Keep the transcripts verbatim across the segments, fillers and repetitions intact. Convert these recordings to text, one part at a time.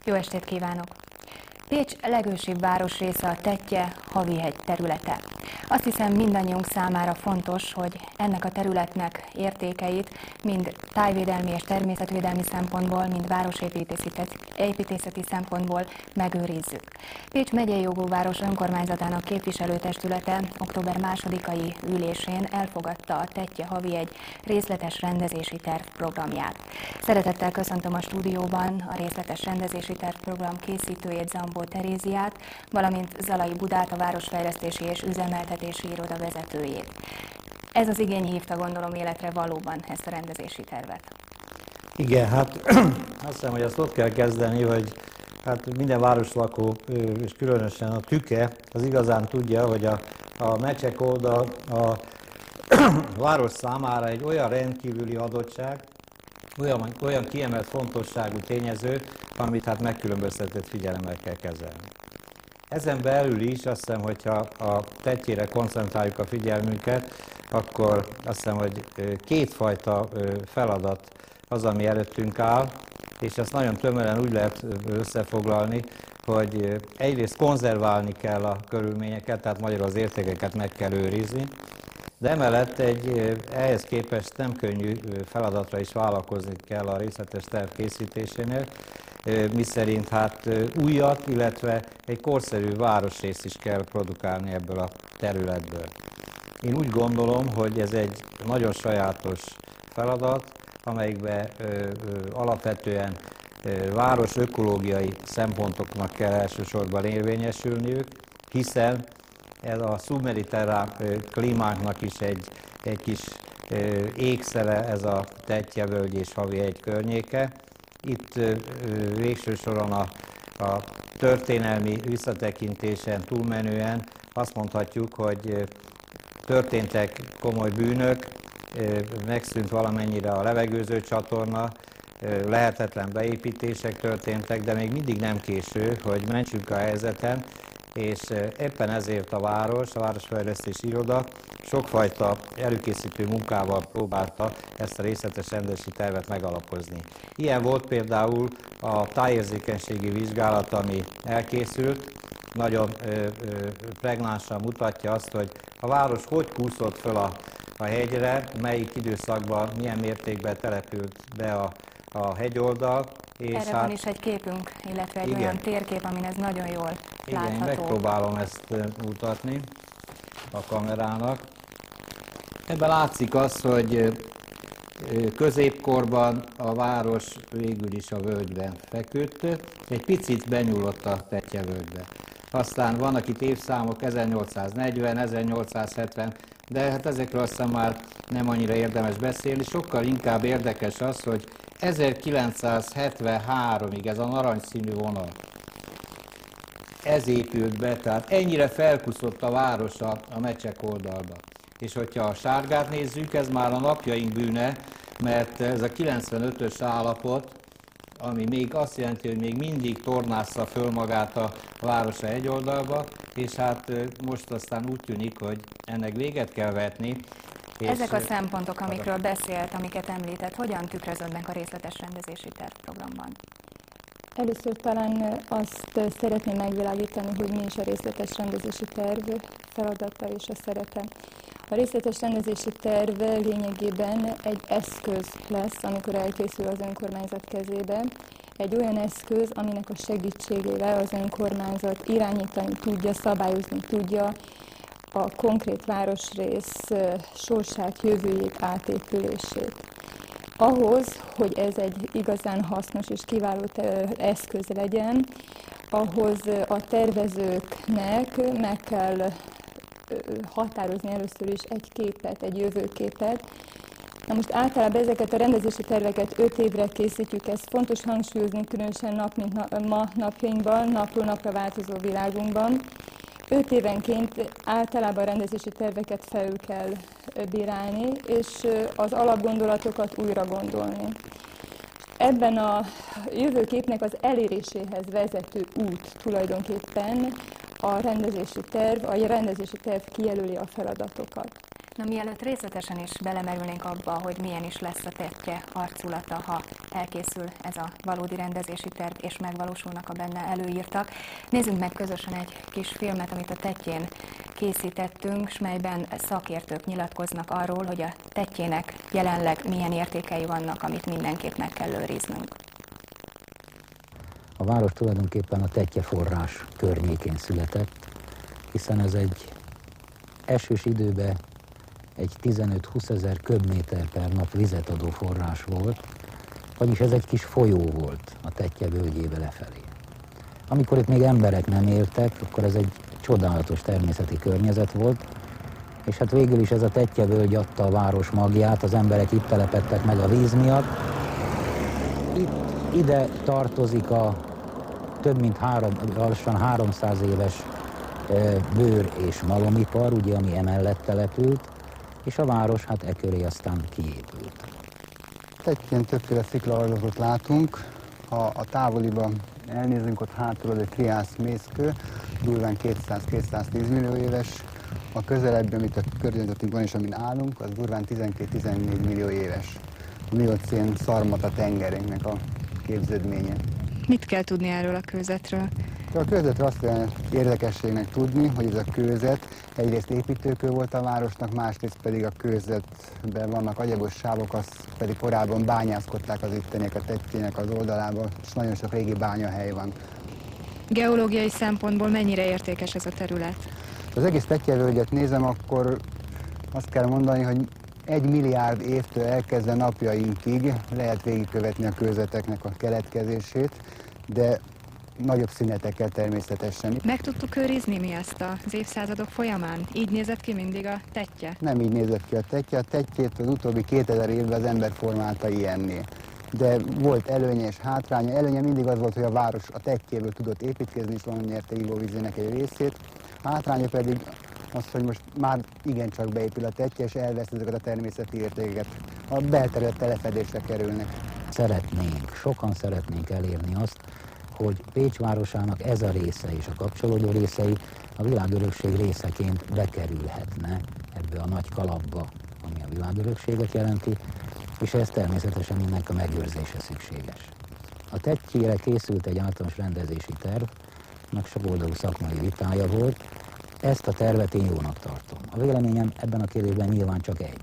Jó estét kívánok! Pécs legősibb városrésze a Tettye Havihegy területe. Azt hiszem, mindannyiunk számára fontos, hogy ennek a területnek értékeit mind tájvédelmi és természetvédelmi szempontból, mind városépítészeti szempontból megőrizzük. Pécs megyei jogú város önkormányzatának képviselőtestülete október másodikai ülésén elfogadta a Tettye Havihegy részletes rendezési terv programját. Szeretettel köszöntöm a stúdióban a részletes rendezési terv program készítőjét, Zambó Teréziát, valamint Zalai Budát, a Városfejlesztési és Üzemeltetési Iroda vezetőjét. Ez az igény hívta, gondolom, életre valóban ezt a rendezési tervet. Igen, hát azt hiszem, hogy azt ott kell kezdeni, hogy hát minden városlakó, és különösen a tüke, az igazán tudja, hogy a, a mecsek oldal a város számára egy olyan rendkívüli adottság, olyan, olyan kiemelt fontosságú tényező, amit hát megkülönböztetett figyelemmel kell kezelni. Ezen belül is azt hiszem, hogyha a Tettyére koncentráljuk a figyelmünket, akkor azt hiszem, hogy kétfajta feladat az, ami előttünk áll, és ezt nagyon tömören úgy lehet összefoglalni, hogy egyrészt konzerválni kell a körülményeket, tehát magyarul az értékeket meg kell őrizni, de emellett egy ehhez képest nem könnyű feladatra is vállalkozni kell a részletes terv készítésénél, miszerint hát újat, illetve egy korszerű városrészt is kell produkálni ebből a területből. Én úgy gondolom, hogy ez egy nagyon sajátos feladat, amelyikben ö, ö, alapvetően ö, város ökológiai szempontoknak kell elsősorban érvényesülniük, hiszen ez a szubmediterrán klímánknak is egy, egy kis ö, ékszere, ez a Tettye völgy és Havihegy környéke. Itt ö, végső soron a, a történelmi visszatekintésen túlmenően azt mondhatjuk, hogy történtek komoly bűnök, megszűnt valamennyire a levegőző csatorna, lehetetlen beépítések történtek, de még mindig nem késő, hogy mentsünk a helyzeten, és éppen ezért a város, a Városfejlesztési Iroda sokfajta előkészítő munkával próbálta ezt a részletes rendezési tervet megalapozni. Ilyen volt például a tájérzékenységi vizsgálat, ami elkészült, nagyon ö, ö, pregnánsan mutatja azt, hogy a város hogy kúszott föl a, a hegyre, melyik időszakban, milyen mértékben települt be a, a hegyoldal. És Erre hát, van is egy képünk, illetve egy igen. olyan térkép, amin ez nagyon jól igen, látható. én megpróbálom ezt mutatni a kamerának. Ebben látszik az, hogy középkorban a város végül is a völgyben feküdt, egy picit benyúlott a Tettye völgybe. Aztán vannak itt évszámok, ezernyolcszáznegyven, ezernyolcszázhetven, de hát ezekről aztán már nem annyira érdemes beszélni. Sokkal inkább érdekes az, hogy ezerkilencszázhetvenháromig ez a narancsszínű vonal, ez épült be, tehát ennyire felkuszott a város a, a mecsek oldalba. És hogyha a sárgát nézzük, ez már a napjaink bűne, mert ez a kilencvenötös állapot, ami még azt jelenti, hogy még mindig tornázza föl magát a város a hegyoldalba, és hát most aztán úgy tűnik, hogy ennek véget kell vetni. Ezek a szempontok, amikről beszélt, amiket említett, hogyan tükröződnek a részletes rendezési tervprogramban? Először talán azt szeretném megvilágítani, hogy mi is a részletes rendezési terv feladata és a szerepe. A részletes rendezési terv lényegében egy eszköz lesz, amikor elkészül az önkormányzat kezébe. Egy olyan eszköz, aminek a segítségével az önkormányzat irányítani tudja, szabályozni tudja a konkrét városrész sorsát, jövőjét, átépülését. Ahhoz, hogy ez egy igazán hasznos és kiváló eszköz legyen, ahhoz a tervezőknek meg kell határozni először is egy képet, egy jövőképet. Na most általában ezeket a rendezési terveket öt évre készítjük, ez fontos hangsúlyozni, különösen nap, mint na, ma napjainkban, napról napra változó világunkban. Öt évenként általában a rendezési terveket felül kell bírálni, és az alapgondolatokat újra gondolni. Ebben a jövőképnek az eléréséhez vezető út tulajdonképpen a rendezési terv, a rendezési terv kijelöli a feladatokat. Na, mielőtt részletesen is belemerülnénk abba, hogy milyen is lesz a Tettye arculata, ha elkészül ez a valódi rendezési terv, és megvalósulnak a benne előírtak, nézzünk meg közösen egy kis filmet, amit a Tettyén készítettünk, s melyben szakértők nyilatkoznak arról, hogy a Tettyének jelenleg milyen értékei vannak, amit mindenképp meg kell őriznünk. A város tulajdonképpen a Tettye forrás környékén született, hiszen ez egy esős időben egy tizenöt-húszezer köbméter per nap vizet adó forrás volt, vagyis ez egy kis folyó volt a Tettye völgyébe lefelé. Amikor itt még emberek nem éltek, akkor ez egy csodálatos természeti környezet volt, és hát végül is ez a Tettye völgy adta a város magját, az emberek itt telepedtek meg a víz miatt. Itt, ide tartozik a több mint három, lassan háromszáz éves e, bőr- és malomipar, ugye, ami emellett települt, és a város hát e köré aztán kiépült. Tettyén többféle sziklaalagot látunk. Ha a távoliban elnézünk, ott hátul az egy triász mészkő, durván kétszáz-kétszáztíz millió éves. A közelebbi, amit a környezetünkben is, amin állunk, az durván tizenkét-tizennégy millió éves. A miocén szarmata tengerénknek a képződménye. Mit kell tudni erről a kőzetről? A kőzetről azt kell érdekességnek tudni, hogy ez a kőzet egyrészt építőkő volt a városnak, másrészt pedig a kőzetben vannak agyagos sávok, azt pedig korábban bányászkodták az itteniek a Tettyének az oldalában, és nagyon sok régi bányahely van. Geológiai szempontból mennyire értékes ez a terület? Az egész Tettye völgyet nézem, akkor azt kell mondani, hogy egy milliárd évtől elkezdve napjainkig lehet végigkövetni a kőzeteknek a keletkezését, de nagyobb szünetekkel természetesen. Meg tudtuk őrizni mi ezt az évszázadok folyamán? Így nézett ki mindig a Tettye? Nem így nézett ki a Tettye. A Tettyét az utóbbi kétezer évben az ember formálta ilyenné. De volt előnye és hátránya. Előnye mindig az volt, hogy a város a Tettyéből tudott építkezni, és valami nyerte ivóvízének egy részét. Hátránya pedig az, hogy most már igencsak beépül a Tettye, és elvesz ezeket a természeti értékeket. A belterület telepedésre kerülnek. Szeretnénk, sokan szeretnénk elérni azt, hogy Pécs városának ez a része és a kapcsolódó részei a világörökség részeként bekerülhetne ebbe a nagy kalapba, ami a világörökséget jelenti, és ez természetesen ennek a megőrzése szükséges. A Tettyére készült egy általános rendezési terv, meg sokoldalú szakmai vitája volt. Ezt a tervet én jónak tartom. A véleményem ebben a kérdésben nyilván csak egy.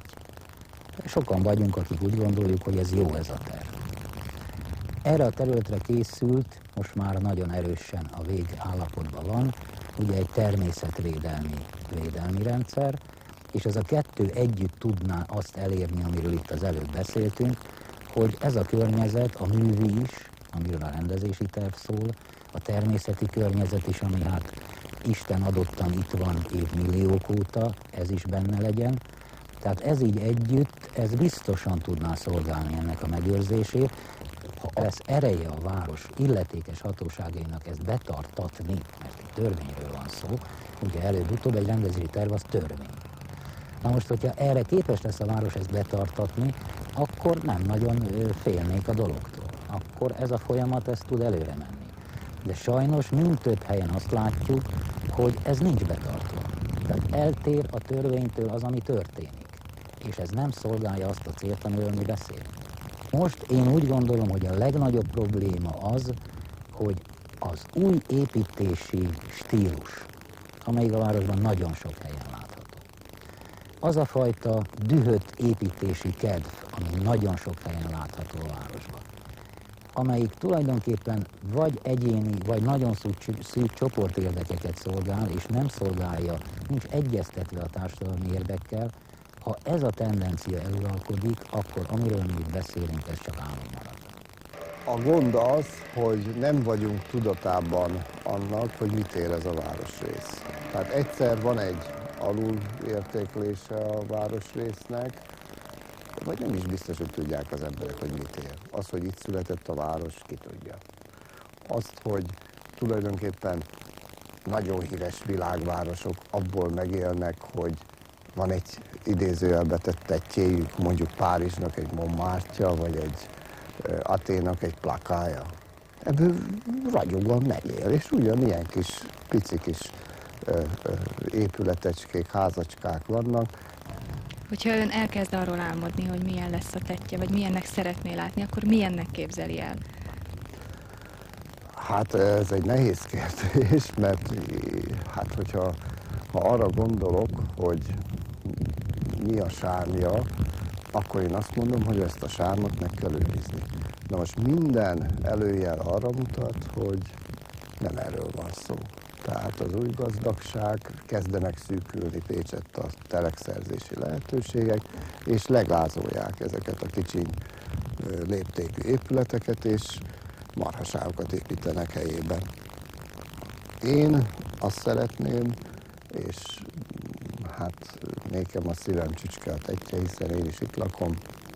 Sokan vagyunk, akik úgy gondoljuk, hogy ez jó ez a terv. Erre a területre készült, most már nagyon erősen a végállapotban van, ugye egy természetvédelmi védelmi rendszer, és ez a kettő együtt tudná azt elérni, amiről itt az előbb beszéltünk, hogy ez a környezet, a művi is, amiről a rendezési terv szól, a természeti környezet is, ami hát Isten adottan itt van évmilliók óta, ez is benne legyen. Tehát ez így együtt, ez biztosan tudná szolgálni ennek a megőrzését. Ha lesz ereje a város illetékes hatóságainak ezt betartatni, mert egy törvényről van szó, ugye előbb-utóbb egy rendezési terv az törvény. Na most, hogyha erre képes lesz a város ezt betartatni, akkor nem nagyon félnék a dologtól. Akkor ez a folyamat ezt tud előre menni. De sajnos mind több helyen azt látjuk, hogy ez nincs betartva. Tehát eltér a törvénytől az, ami történik. És ez nem szolgálja azt a célt, amiről mi beszélünk. Most én úgy gondolom, hogy a legnagyobb probléma az, hogy az új építési stílus, amelyik a városban nagyon sok helyen látható. Az a fajta dühött építési kedv, ami nagyon sok helyen látható a városban, amelyik tulajdonképpen vagy egyéni, vagy nagyon szűk, szűk csoportérdekeket szolgál, és nem szolgálja, nincs egyeztetve a társadalmi érdekkel. Ha ez a tendencia eluralkodik, akkor amiről mi itt beszélünk, ez csak álom marad. A gond az, hogy nem vagyunk tudatában annak, hogy mit ér ez a városrész. Tehát egyszer van egy alulértéklése a városrésznek, vagy nem is biztos, hogy tudják az emberek, hogy mit ér. Az, hogy itt született a város, ki tudja. Azt, hogy tulajdonképpen nagyon híres világvárosok abból megélnek, hogy van egy idézőjelbe tett tettyéjük, mondjuk Párizsnak egy Montmartre-ja, vagy egy uh, Athénnak egy plakája. Ebből ragyogóan megél, és ugyanilyen kis, pici kis uh, uh, épületecskék, házacskák vannak. Hogyha ön elkezd arról álmodni, hogy milyen lesz a tettje, vagy milyennek szeretné látni, akkor milyennek képzeli el? Hát ez egy nehéz kérdés, mert hát hogyha ha arra gondolok, hogy mi a sármja, akkor én azt mondom, hogy ezt a sármot meg kell őrizni. Na most minden előjel arra mutat, hogy nem erről van szó. Tehát az új gazdagság, kezdenek szűkülni Pécsett a telekszerzési lehetőségek, és leglázolják ezeket a kicsi léptékű épületeket, és marhaságokat építenek helyében. Én azt szeretném, és hát nékem a szívem csücske a tettje, hiszen én is itt lakom,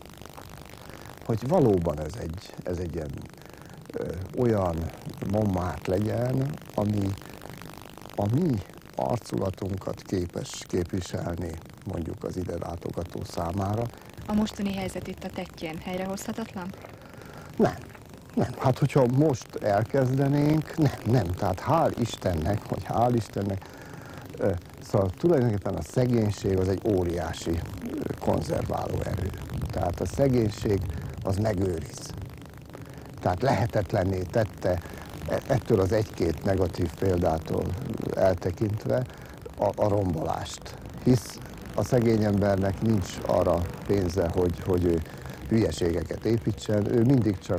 hogy valóban ez egy, ez egy ilyen ö, olyan Montmartre legyen, ami a mi arculatunkat képes képviselni mondjuk az ide látogató számára. A mostani helyzet itt a tettjén helyrehozhatatlan? Nem. Nem, hát hogyha most elkezdenénk, nem, nem, tehát hál' Istennek, vagy hál' Istennek, szóval tulajdonképpen a szegénység az egy óriási konzerváló erő. Tehát a szegénység az megőriz. Tehát lehetetlenné tette ettől az egy-két negatív példától eltekintve a, a rombolást. Hisz a szegény embernek nincs arra pénze, hogy, hogy ő hülyeségeket építsen, ő mindig csak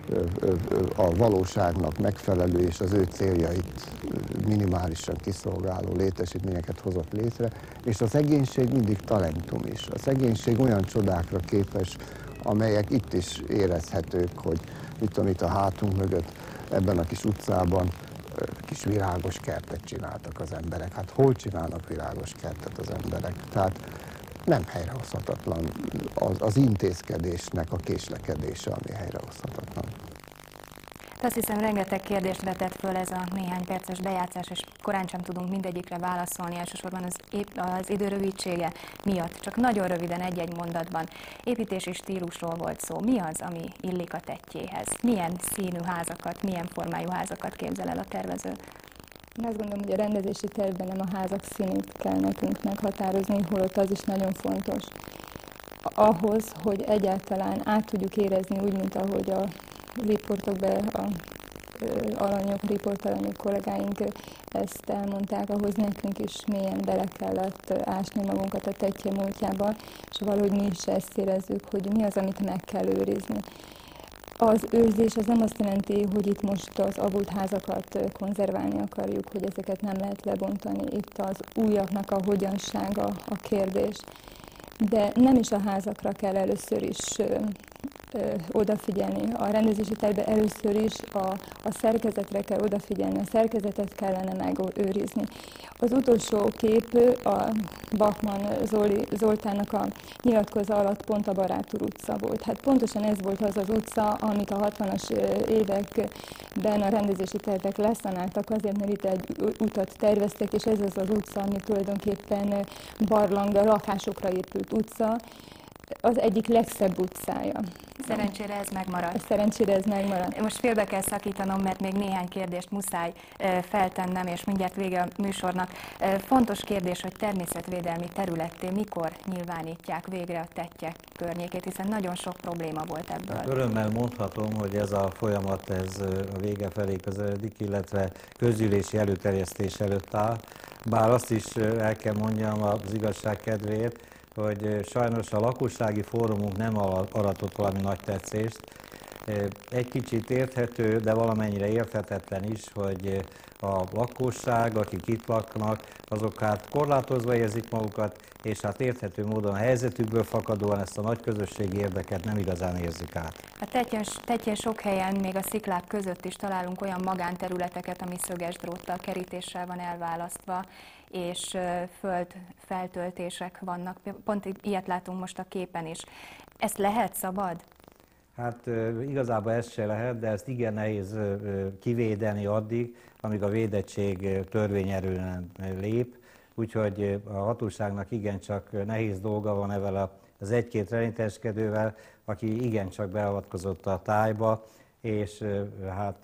a valóságnak megfelelő és az ő céljait minimálisan kiszolgáló létesítményeket hozott létre, és a szegénység mindig talentum is. A szegénység olyan csodákra képes, amelyek itt is érezhetők, hogy mit tudom, itt a hátunk mögött, ebben a kis utcában kis virágos kertet csináltak az emberek. Hát hol csinálnak virágos kertet az emberek? Tehát nem helyrehozhatatlan az, az intézkedésnek a késlekedése, ami helyrehozhatatlan. Azt hiszem, rengeteg kérdést vetett föl ez a néhány perces bejátszás, és korán sem tudunk mindegyikre válaszolni, elsősorban az, az idő rövidsége miatt. Csak nagyon röviden egy-egy mondatban. Építési stílusról volt szó. Mi az, ami illik a tettjéhez? Milyen színű házakat, milyen formájú házakat képzel el a tervező? Én azt gondolom, hogy a rendezési tervben nem a házak színét kell nekünk meghatározni, holott az is nagyon fontos. Ahhoz, hogy egyáltalán át tudjuk érezni úgy, mint ahogy a riportokban a alanyok, riportalanyok kollégáink ezt elmondták, ahhoz nekünk is mélyen bele kellett ásni magunkat a tettje múltjába, és valahogy mi is ezt érezzük, hogy mi az, amit meg kell őrizni. Az őrzés az nem azt jelenti, hogy itt most az avult házakat konzerválni akarjuk, hogy ezeket nem lehet lebontani. Itt az újaknak a hogyansága a kérdés. De nem is a házakra kell először is ö, ö, odafigyelni. A rendezési tervben először is a, a szerkezetre kell odafigyelni, a szerkezetet kellene megőrizni. Az utolsó kép a Bachmann Zoli, Zoltánnak a nyilatkozza alatt pont a Barát úr utca volt. Hát pontosan ez volt az az utca, amit a hatvanas években a rendezési tervek leszanáltak, azért, mert itt egy utat terveztek, és ez az az utca, ami tulajdonképpen barlang, lakásokra épült utca, az egyik legszebb utcája. Szerencsére ez megmarad. Szerencsére ez megmarad. Most félbe kell szakítanom, mert még néhány kérdést muszáj feltennem, és mindjárt vége a műsornak. Fontos kérdés, hogy természetvédelmi területté mikor nyilvánítják végre a tettye környékét, hiszen nagyon sok probléma volt ebből. Hát örömmel mondhatom, hogy ez a folyamat ez a vége felé közeledik, illetve közgyűlési előterjesztés előtt áll. Bár azt is el kell mondjam az igazság kedvéért, hogy sajnos a lakossági fórumunk nem aratott valami nagy tetszést. Egy kicsit érthető, de valamennyire érthetetlen is, hogy a lakosság, akik itt laknak, azok hát korlátozva érzik magukat, és hát érthető módon a helyzetükből fakadóan ezt a nagy közösségi érdeket nem igazán érzik át. A tettyen, tettyen sok helyen, még a sziklák között is találunk olyan magánterületeket, ami szöges dróttal, kerítéssel van elválasztva, és föld feltöltések vannak. Pont ilyet látunk most a képen is. Ezt lehet, szabad? Hát igazából ez se lehet, de ezt igen nehéz kivédeni addig, amíg a védettség törvényerően lép. Úgyhogy a hatóságnak igencsak nehéz dolga van ezzel az egy-két reniteskedővel, aki igencsak beavatkozott a tájba, és hát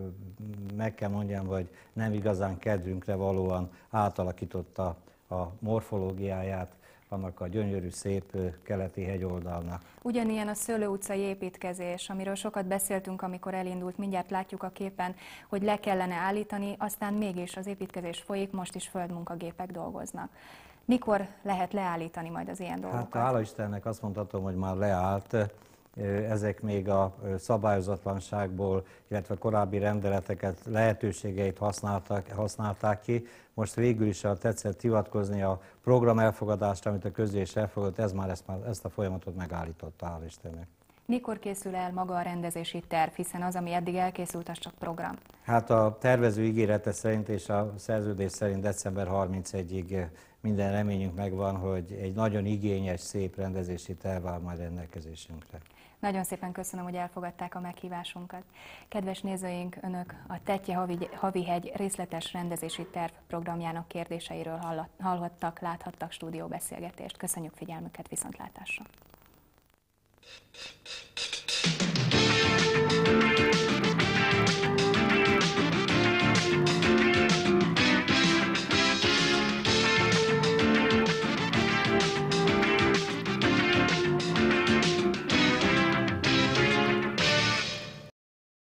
meg kell mondjam, hogy nem igazán kedvünkre valóan átalakította a morfológiáját annak a gyönyörű, szép keleti hegyoldalnak. Ugyanilyen a Szőlő utcai építkezés, amiről sokat beszéltünk, amikor elindult, mindjárt látjuk a képen, hogy le kellene állítani, aztán mégis az építkezés folyik, most is földmunkagépek dolgoznak. Mikor lehet leállítani majd az ilyen dolgokat? Hát hála Istennek azt mondhatom, hogy már leállt. Ezek még a szabályozatlanságból, illetve korábbi rendeleteket, lehetőségeit használták, használták ki. Most végül is tetszett hivatkozni a program elfogadást, amit a közgyűlés elfogadott, ez már ezt, már ezt a folyamatot megállította, hála Istennek. Mikor készül el maga a rendezési terv, hiszen az, ami eddig elkészült, az csak program? Hát a tervező ígérete szerint és a szerződés szerint december harmincegyedikéig minden reményünk megvan, hogy egy nagyon igényes, szép rendezési terv áll majd rendelkezésünkre. Nagyon szépen köszönöm, hogy elfogadták a meghívásunkat. Kedves nézőink, Önök a Tettye Havihegy részletes rendezési terv programjának kérdéseiről hallhattak, láthattak stúdióbeszélgetést. Köszönjük figyelmüket, viszontlátásra!